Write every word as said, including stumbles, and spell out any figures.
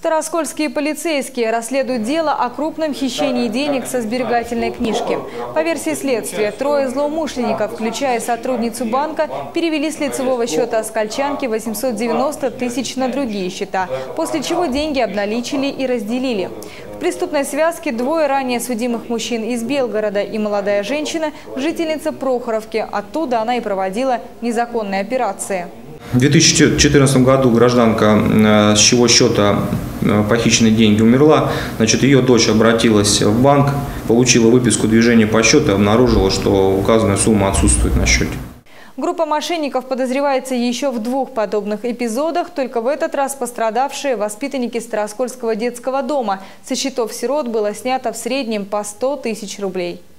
Староскольские полицейские расследуют дело о крупном хищении денег со сберегательной книжки. По версии следствия, трое злоумышленников, включая сотрудницу банка, перевели с лицевого счета оскольчанки восемьсот девяносто тысяч на другие счета, после чего деньги обналичили и разделили. В преступной связке двое ранее судимых мужчин из Белгорода и молодая женщина, жительница Прохоровки. Оттуда она и проводила незаконные операции. В две тысячи четырнадцатом году гражданка, с чьего счета похищенные деньги, умерла. Значит, ее дочь обратилась в банк, получила выписку движения по счету и обнаружила, что указанная сумма отсутствует на счете. Группа мошенников подозревается еще в двух подобных эпизодах, только в этот раз пострадавшие воспитанники Староскольского детского дома. Со счетов сирот было снято в среднем по сто тысяч рублей.